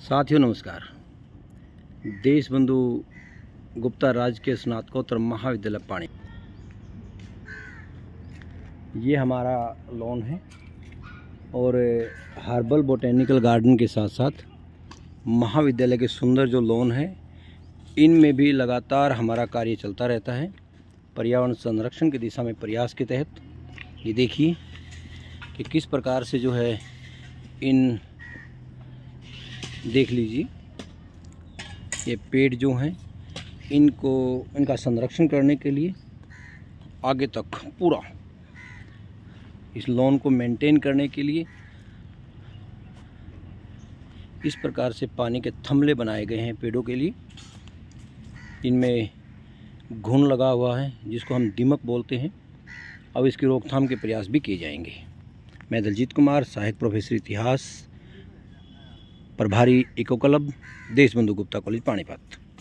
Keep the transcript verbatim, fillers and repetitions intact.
साथियों नमस्कार। देशबंधु गुप्ता राजकीय स्नातकोत्तर महाविद्यालय पानी, ये हमारा लॉन है और हर्बल बोटेनिकल गार्डन के साथ साथ महाविद्यालय के सुंदर जो लॉन है इनमें भी लगातार हमारा कार्य चलता रहता है पर्यावरण संरक्षण की दिशा में प्रयास के तहत। ये देखिए कि किस प्रकार से जो है इन देख लीजिए ये पेड़ जो हैं इनको इनका संरक्षण करने के लिए आगे तक पूरा इस लॉन को मेंटेन करने के लिए इस प्रकार से पानी के थमले बनाए गए हैं पेड़ों के लिए। इनमें घुन लगा हुआ है जिसको हम दीमक बोलते हैं। अब इसकी रोकथाम के प्रयास भी किए जाएंगे। मैं दलजीत कुमार, सहायक प्रोफेसर इतिहास, प्रभारी eco club, Deshbandhu Gupta college Panipat.